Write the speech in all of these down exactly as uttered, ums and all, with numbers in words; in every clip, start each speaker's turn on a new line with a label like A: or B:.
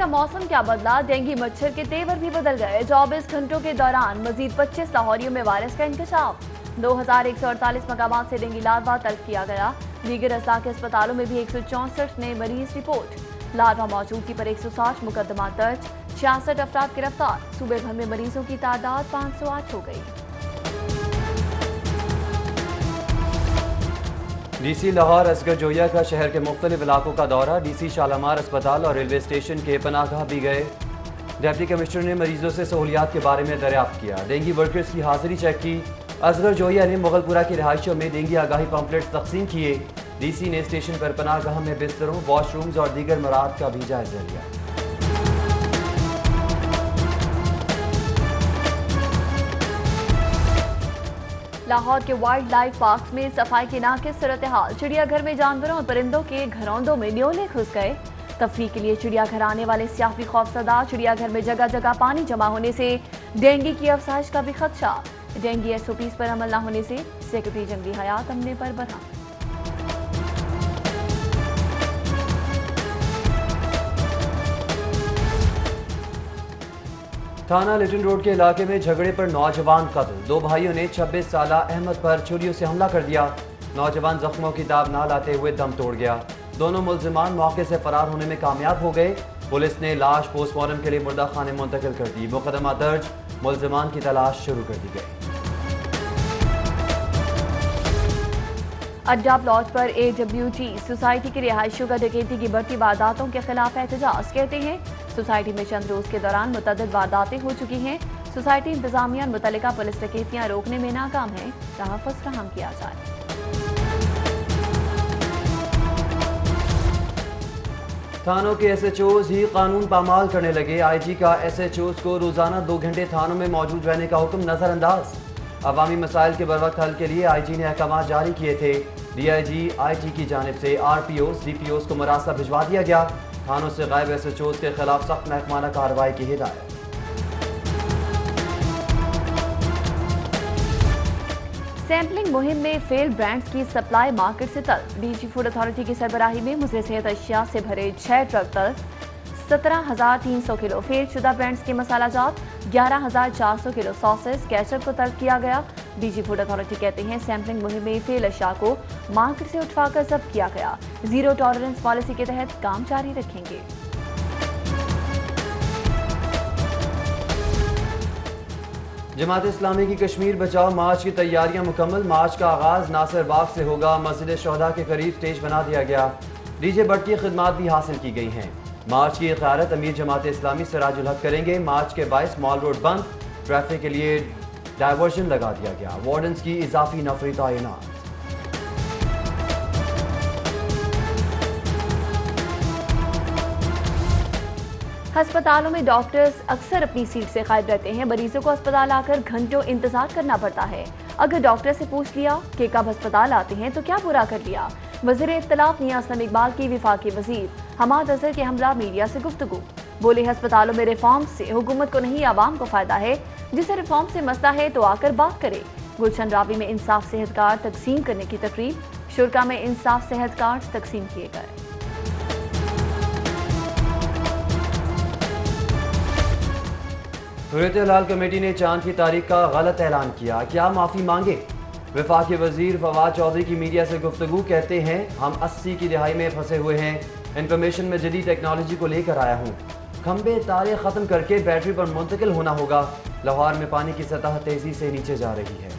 A: का मौसम क्या बदला, डेंगू मच्छर के तेवर भी बदल गए। चौबीस घंटों के दौरान मजीद पच्चीस लाहौरियों में वायरस का इंकशाफ। दो हजार एक सौ अड़तालीस मकामात से डेंगू लार्वा तल्फ किया गया। दीगर अजला के अस्पतालों में भी एक सौ चौंसठ नए मरीज रिपोर्ट। लार्वा मौजूदगी पर एक सौ साठ मुकदमा दर्ज, छियासठ अफराद गिरफ्तार। सूबे भर में मरीजों की तादाद पाँच सौ आठ हो गई।
B: डीसी लाहौर असगर जोया का शहर के मुख्तलिफ इलाकों का दौरा। डीसी शालामार अस्पताल और रेलवे स्टेशन के पनाहगाह भी गए। डिप्टी कमिश्नर ने मरीजों से सहूलियात के बारे में दरियाफ्त किया। डेंगू वर्कर्स की हाजिरी चेक की। असगर जोया ने मुगलपुरा की रिहाइशों में डेंगू आगाही पम्फलेट्स तकसीम किए। डीसी ने स्टेशन पर पनाहगाह में बिस्तरों, वॉशरूम्स और दीगर मराद का भी जायजा लिया।
A: लाहौर के वाइल्ड लाइफ पार्क में सफाई की नाकिस सूरत हाल। चिड़ियाघर में जानवरों और परिंदों के घरौंदों में न्योले घुस गए। तफरीह के लिए चिड़ियाघर आने वाले सियाह भी खौफजदा। चिड़ियाघर में जगह जगह पानी जमा होने से डेंगू की अफसाइश का भी खदशा। डेंगू एस ओ पीज पर अमल न होने से सेक्रेटरी जंगली हयात अमले पर बरहम।
B: थाना लिटिल रोड के इलाके में झगड़े पर नौजवान कत्ल। दो भाइयों ने छब्बीस साल अहमद पर छुरियों से हमला कर दिया। नौजवान जख्मों की दाब ना लाते हुए दम तोड़ गया। दोनों मुलजिमान मौके से फरार होने में कामयाब हो गए। पुलिस ने लाश पोस्टमार्टम के लिए मुर्दा खाने मुंतकिल कर दी। मुकदमा दर्ज, मुलजिमान की तलाश शुरू कर दी गई।
A: अड्डा प्लॉट पर ए डब्ल्यू जी सोसाइटी की रिहायशियों का डकैती की बढ़ती वारदातों के खिलाफ एहतजाज। कहते हैं सोसाइटी में चंद रोज के दौरान मुतअद्दिद वारदातें हो चुकी हैं। सोसाइटी इंतजामिया मुतल्लिका पुलिस डकैतियां रोकने में नाकाम है। तहफ़्फ़ुज़ फराहम किया जाए।
B: थानों के एस एच ओज ही कानून पामाल करने लगे। आई जी का एस एच ओज को रोजाना दो घंटे थानों में मौजूद रहने का हुक्म नजरअंदाज। अवामी मसाइल के बरवक्त हल के लिए आई जी ने अहकाम जारी किए थे। D I ji I T की जानिब से R P Os D P Os को मरासा भिजवा दिया गया। थानों से गायब एस एच ओज के खिलाफ सख्त महकमाना कार्रवाई की हिदायत।
A: सैम्पलिंग मुहिम में फेल ब्रांड्स की सप्लाई मार्केट से तल्फ। डीजी फूड अथॉरिटी की सरबराही में मुज़र सेहत अशिया से भरे छह ट्रक तल्फ। सत्रह हजार तीन सौ किलो फेल शुदा ब्रांड्स के मसाला जात, ग्यारह हजार चार सौ किलो सॉसेस, केचप को तल्फ किया गया। डीजी फूड अथॉरिटी कहते हैं सैम्पलिंग मुहिम में फेल अशिया को मार्केट से उठवाकर जब्त किया गया। जीरो टॉलरेंस पॉलिसी के तहत काम जारी रखेंगे।
B: जमात इस्लामी की कश्मीर बचाओ मार्च की तैयारियां मुकम्मल। मार्च का आगाज नासिर बाग से होगा। मस्जिद शोहदा के करीब स्टेज बना दिया गया। डीजे बट की खिदमात भी हासिल की गई हैं। मार्च की क़यादत अमीर जमात इस्लामी सिराजुल हक करेंगे। मार्च के बाईस मॉल रोड बंद, ट्रैफिक के लिए डायवर्जन लगा दिया गया। वार्डन्स की इजाफी नफरी तैनात।
A: अस्पतालों में डॉक्टर्स अक्सर अपनी सीट से गायब रहते हैं। मरीजों को अस्पताल आकर घंटों इंतजार करना पड़ता है। अगर डॉक्टर से पूछ लिया कि कब अस्पताल आते हैं तो क्या बुरा कर लिया। वज़ीर इत्तलाफ नियाज़ नईम इकबाल की विफाकी वज़ीर हमाद अज़हर के हमरा मीडिया से गुफ्तगू। बोले अस्पतालों में रिफॉर्म से हुकूमत को नहीं आवाम को फायदा है। जिसे रिफॉर्म से मसला है तो आकर बात करे। गुलशन रावी में इंसाफ सेहत कार्ड तकसीम करने की तकरीब। शुरा में इंसाफ सेहत कार्ड तकसीम किए गए।
B: हुर्रियत हलाल कमेटी ने चांद की तारीख का गलत ऐलान किया। क्या माफी मांगे। वफाकी वजीर फवाद चौधरी की मीडिया से गुफ्तगू। कहते हैं हम अस्सी की दिहाई में फंसे हुए हैं। इंफॉर्मेशन में जदीद टेक्नोलॉजी को लेकर आया हूँ। खंबे तारे खत्म करके बैटरी पर मुंतकिल होना होगा। लाहौर में पानी की सतह तेजी से नीचे जा रही है।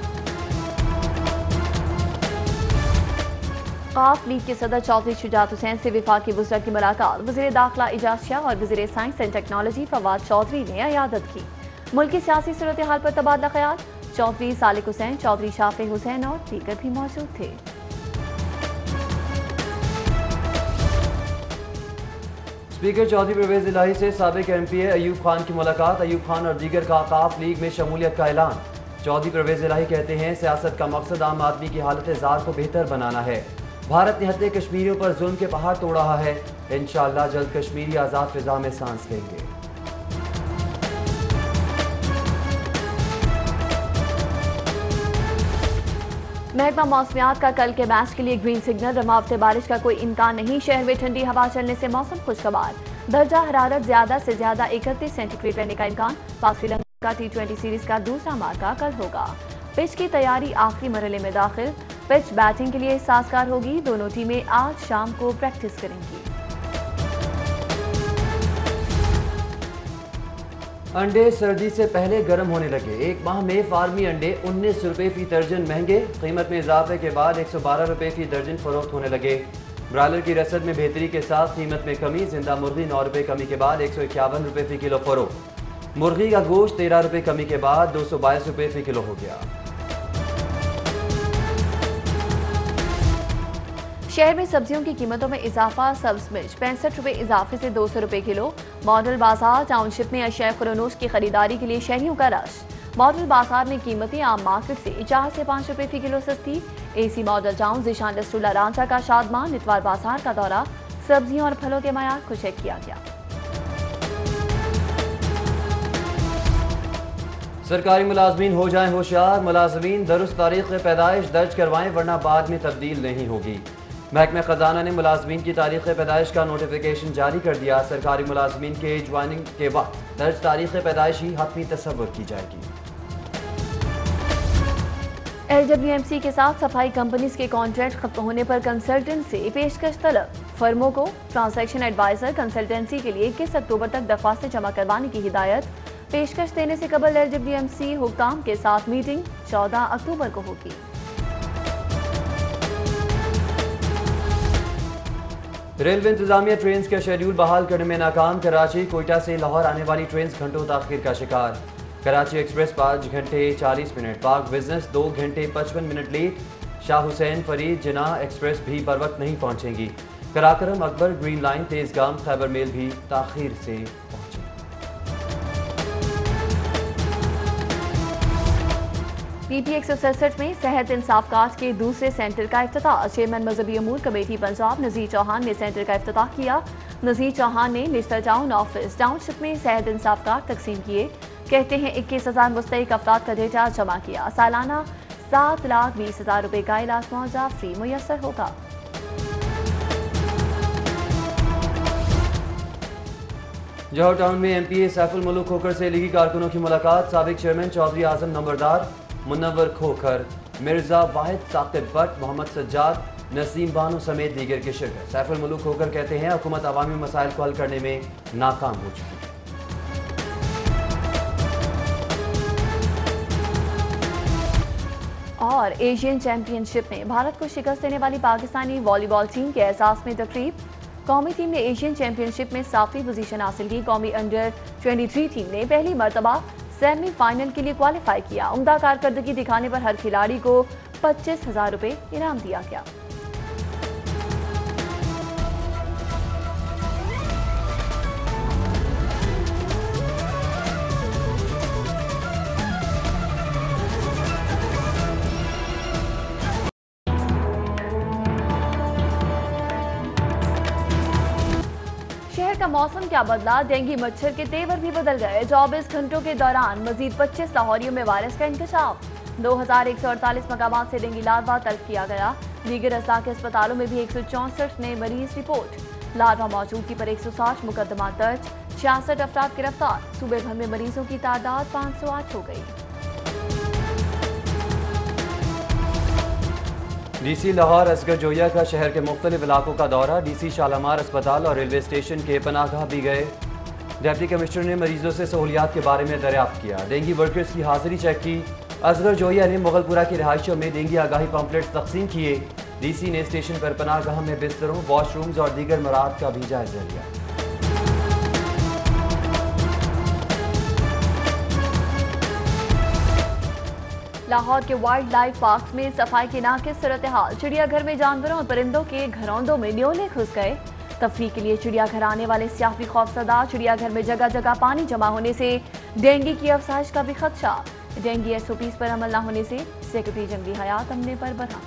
A: काफ लीग के सदर चौधरी शुजात हुसैन से विफाकी वज़रा की मुलाकात। वज़ीर दाखिला इजाज़ शाह और वज़ीर science and technology Fawad Chaudhry ने अयादत की। मुल्की सियासी सूरत हाल पर तबादला ख्याल। चौधरी सालिक हुसैन, चौधरी शाफे हुसैन और दीगर भी मौजूद थे।
B: स्पीकर चौधरी परवेज इलाही से साबिक M P A Ayub Khan की मुलाकात। अयूब खान और दीगर का काफ लीग में शमूलियत का ऐलान। चौधरी परवेज इलाही कहते हैं सियासत का मकसद आम आदमी की हालत ज़ार को बेहतर बनाना है। भारत निहत्ते कश्मीरियों पर जुल्म के पहाड़ तोड़ रहा है। इंशाअल्लाह जल्द कश्मीरी आज़ाद फिजा में सांस लेंगे।
A: महकमा मौसमियात का कल के मैच के लिए ग्रीन सिग्नल। रमावते बारिश का कोई इम्कान नहीं। शहर में ठंडी हवा चलने से मौसम खुशगवार। दर्जा हरारत ज्यादा से ज्यादा इकतीस सेंटीग्रेड रहने का इम्कान। पाक श्रीलंका टी ट्वेंटी सीरीज का दूसरा मार्का कल होगा। पिच की तैयारी आखिरी मरहले में दाखिल। पिच बैटिंग के लिए साजगार होगी। दोनों टीमें आज शाम को प्रैक्टिस करेंगी।
B: अंडे सर्दी से पहले गर्म होने लगे। एक माह में फार्मी अंडे उन्नीस रुपए फी दर्जन महंगे। कीमत में इजाफे के बाद एक सौ बारह रुपए फी दर्जन फरोख्त होने लगे। ब्रायलर की रसद में बेहतरी के साथ कीमत में कमी। जिंदा मुर्गी नौ रुपए कमी के बाद एक सौ इक्यावन रुपए फी किलो फरोख्त। मुर्गी का गोश्त तेरह रुपए कमी के बाद दो सौ बाईस रुपए फी किलो हो गया।
A: शहर में सब्जियों की कीमतों में इजाफा। सब्ज मिर्च पैंसठ रुपए इजाफे से दो सौ रुपए किलो। मॉडल बाजार टाउनशिप में अशिया खुरनोश की खरीदारी के लिए शहरियों का रश। मॉडल बाजार में कीमतें आम मार्केट से चार से पाँच रुपए फी किलो सस्ती। AC Model Town Zeeshan Rasool Ranjha का शादमान इतवार बाजार का दौरा। सब्जियों और फलों के मयार को चेक किया गया।
B: सरकारी मुलाजमीन हो जाएं होशियार। मुलाजमीन दुरुस्त तारीख पैदाइश दर्ज करवाएं वरना बाद में तब्दील नहीं होगी। महकमा खजाना ने मुलाजमीन की तारीख पैदाइश का नोटिफिकेशन जारी कर दिया। सरकारी मुलाजमीन के ज्वाइनिंग के वक्त दर्ज तारीख पैदाइश ही हतमी तस्वुर की जाएगी।
A: एल डब्ल्यू एम सी के साथ सफाई कंपनीज के कॉन्ट्रैक्ट खत्म होने पर कंसल्टेंट से पेशकश तलब। फर्मों को ट्रांसैक्शन एडवाइजर कंसल्टेंसी के लिए इक्कीस अक्टूबर तक दरख्वास्तें जमा करवाने की हिदायत। पेशकश देने से कबल एल डब्ल्यू एम सी हुक्काम के साथ मीटिंग चौदह अक्टूबर को होगी।
B: रेलवे इंतजामिया ट्रेन का शेड्यूल बहाल करने में नाकाम। कराची कोयटा से लाहौर आने वाली ट्रेन घंटों ताखिर का शिकार। कराची एक्सप्रेस पाँच घंटे चालीस मिनट, पाक बिजनेस दो घंटे पचपन minute late. Shah Hussain Farid Jinnah express भी बर वक्त नहीं पहुंचेंगी। Karakoram Akbar green line Tezgam Khyber mail भी ताखिर से पहुंचे।
A: पी पी एक सौ सड़सठ में सेहत इंसाफ कार्ड के दूसरे सेंटर का इफ्तिताह। चेयरमैन मजहबी अमूर कमेटी पंजाब नजीर चौहान ने सेंटर का इफ्तिताह किया। नजीर चौहान ने निश्तर टाउन ऑफिस टाउनशिप में सेहत इंसाफ कार्ड तकसीम किए। कहते हैं इक्कीस हजार मुस्तहिक अफराद का डेटा जमा किया। सालाना सात लाख बीस हजार रुपए का इलाज मुआवजा फ्री मुयसर होगा।
B: जौहर टाउन में M P A Saiful Mulk Khokhar से लीगी कारकुनों की मुलाकात। साबिक चेयरमैन चौधरी आजम नंबरदार, मुनव्वर खोखर, मिर्जा वाहिद साकिब भट्ट, मोहम्मद सज्जाद, नसीम बानो समेत दीगर की शिरकत। सैफुल मुल्क खोखर कहते हैं हुकूमत अवामी मसाइल को हल करने में नाकाम हो चुकी है।
A: और एशियन चैंपियनशिप में भारत को शिकस्त देने वाली पाकिस्तानी वॉलीबॉल टीम के एहसास में तकरीब। कौमी टीम ने एशियन चैंपियनशिप में सातवीं पोजीशन हासिल की। कौमी अंडर तेईस टीम ने पहली मरतबा सेमीफाइनल के लिए क्वालिफाई किया। उम्दा कारकर्दगी दिखाने पर हर खिलाड़ी को पच्चीस हजार रुपये इनाम दिया गया। शहर का मौसम क्या बदला, डेंगू मच्छर के तेवर भी बदल गए। चौबीस घंटों के दौरान मजीद पच्चीस लाहौरियों में वायरस का इंकशाफ। दो हजार एक सौ अड़तालीस मकामात से डेंगू लार्वा तल्फ किया गया। दीगर अजला के अस्पतालों में भी एक सौ चौंसठ नए मरीज रिपोर्ट। लार्वा मौजूदगी पर एक सौ साठ मुकदमा दर्ज, छियासठ अफराद गिरफ्तार। सूबे भर में मरीजों की तादाद पाँच सौ आठ हो गई।
B: डीसी लाहौर असगर जोया का शहर के मुख्तलिफ इलाकों का दौरा। डीसी शालामार अस्पताल और रेलवे स्टेशन के पनाहगाह भी गए। डिप्टी कमिश्नर ने मरीजों से सहूलियात के बारे में दरियाफ्त किया। डेंगू वर्कर्स की हाजिरी चेक की। असगर जोया ने मुगलपुरा की रिहाइशों में डेंगू आगाही पम्पलेट्स तकसीम किए। डीसी ने स्टेशन पर पनाहगाह में बिस्तरों, वॉशरूम्स और दीगर मराद का भी जायजा लिया।
A: लाहौर के वाइल्ड लाइफ पार्क में सफाई की नाकिस सूरत हाल। चिड़ियाघर में जानवरों और परिंदों के घरौंदों में न्योले घुस गए। तफरीह के लिए चिड़ियाघर आने वाले सियाह भी खौफजदा। चिड़ियाघर में जगह जगह पानी जमा होने से डेंगू की अफसाइश का भी खदशा। डेंगू एस ओ पीज पर अमल न होने से सेक्रेटरी जंगली हयात अमले पर बरहम।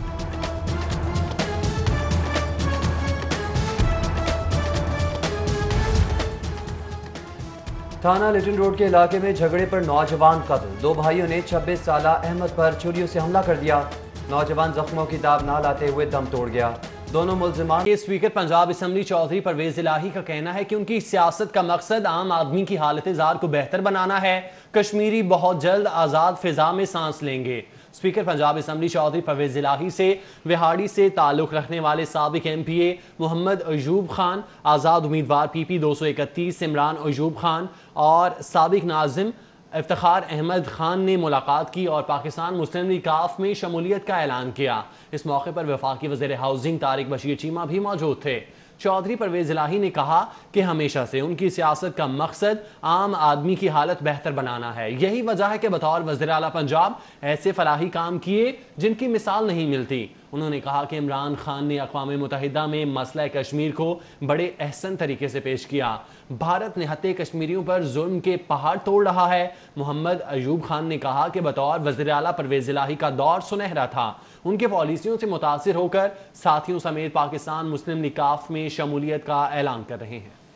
B: थाना लिटिल रोड के इलाके में झगड़े पर नौजवान कत्ल। दो भाइयों ने छब्बीस साला अहमद पर छुरियों से हमला कर दिया। नौजवान जख्मों की दाब ना लाते हुए दम तोड़ गया। दोनों मुल्जिमान।
C: स्पीकर पंजाब असम्बली चौधरी परवेज इलाही का कहना है कि उनकी सियासत का मकसद आम आदमी की हालत जार को बेहतर बनाना है। कश्मीरी बहुत जल्द आज़ाद फिजा में सांस लेंगे। स्पीकर पंजाब असम्बली चौधरी परवेज इलाही से विहाड़ी से ताल्लुक रखने वाले साबिक M P A Mohammad Ayub Khan, आज़ाद उम्मीदवार पी पी दो सौ इकतीस इमरान अयूब खान और साबिक नाजिम इफ्तिखार अहमद खान ने मुलाकात की और पाकिस्तान मुस्लिम लीग काफ में शमूलियत का ऐलान किया। इस मौके पर वफाकी वज़ीर हाउसिंग तारिक बशीर चीमा भी मौजूद थे। चौधरी परवेज इलाही ने कहा कि हमेशा से उनकी सियासत का मकसद आम आदमी की हालत बेहतर बनाना है। यही वजह है कि बतौर वज़ीर आला पंजाब ऐसे फलाही काम किए जिनकी मिसाल नहीं मिलती। उन्होंने कहा कि इमरान खान ने अक़वाम मुत्तहिदा में मसला कश्मीर को बड़े अहसन तरीके से पेश किया। भारत निहत्ते कश्मीरियों पर जुल्म के पहाड़ तोड़ रहा है। मोहम्मद अयूब खान ने कहा कि बतौर वज़ीर आला परवेज इलाही का दौर सुनहरा था। उनके पॉलिसियों से मुतासिर होकर साथियों समेत पाकिस्तान मुस्लिम लीग काफ में शमूलियत का ऐलान कर रहे हैं।